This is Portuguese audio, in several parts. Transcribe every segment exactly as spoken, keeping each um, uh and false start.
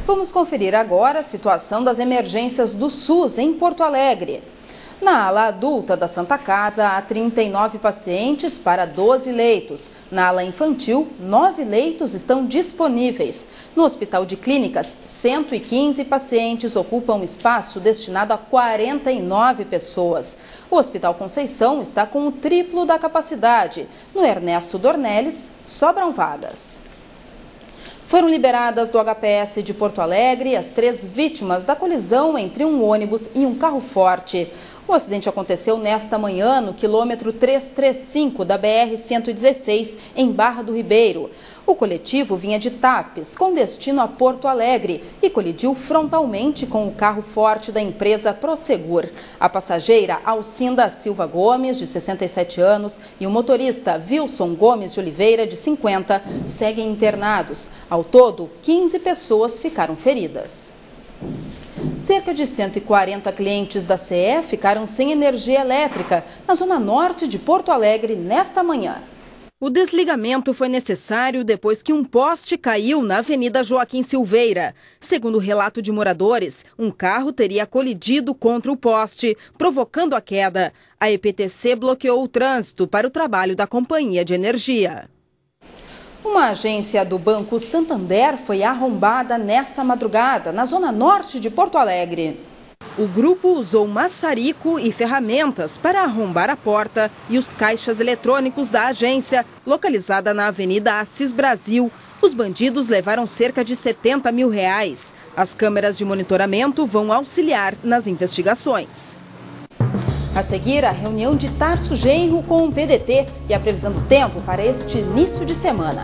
Vamos conferir agora a situação das emergências do SUS em Porto Alegre. Na ala adulta da Santa Casa, há trinta e nove pacientes para doze leitos. Na ala infantil, nove leitos estão disponíveis. No Hospital de Clínicas, cento e quinze pacientes ocupam espaço destinado a quarenta e nove pessoas. O Hospital Conceição está com o triplo da capacidade. No Ernesto Dornelles, sobram vagas. Foram liberadas do H P S de Porto Alegre as três vítimas da colisão entre um ônibus e um carro forte. O acidente aconteceu nesta manhã no quilômetro trezentos e trinta e cinco da B R cento e dezesseis, em Barra do Ribeiro. O coletivo vinha de Tapes, com destino a Porto Alegre, e colidiu frontalmente com o carro forte da empresa Prosegur. A passageira Alcinda Silva Gomes, de sessenta e sete anos, e o motorista Wilson Gomes de Oliveira, de cinquenta, seguem internados. Ao todo, quinze pessoas ficaram feridas. Cerca de cento e quarenta clientes da C E ficaram sem energia elétrica na zona norte de Porto Alegre nesta manhã. O desligamento foi necessário depois que um poste caiu na Avenida Joaquim Silveira. Segundo o relato de moradores, um carro teria colidido contra o poste, provocando a queda. A E P T C bloqueou o trânsito para o trabalho da companhia de energia. Uma agência do Banco Santander foi arrombada nessa madrugada, na zona norte de Porto Alegre. O grupo usou maçarico e ferramentas para arrombar a porta e os caixas eletrônicos da agência, localizada na Avenida Assis Brasil. Os bandidos levaram cerca de setenta mil reais. As câmeras de monitoramento vão auxiliar nas investigações. A seguir, a reunião de Tarso Genro com o P D T e a previsão do tempo para este início de semana.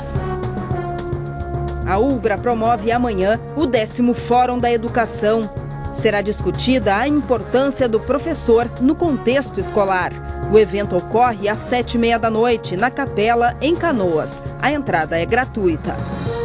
A Ubra promove amanhã o décimo Fórum da Educação. Será discutida a importância do professor no contexto escolar. O evento ocorre às sete e meia da noite, na Capela, em Canoas. A entrada é gratuita.